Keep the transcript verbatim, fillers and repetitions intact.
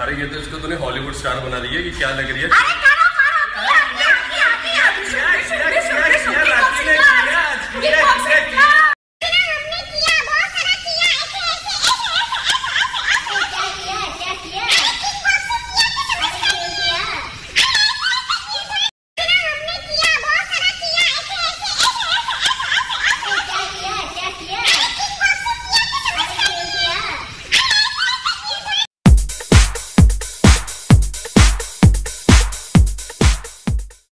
अरे ये तो इसको तूने हॉलीवुड स्टार बना दिया, कि क्या लग रही है? अरे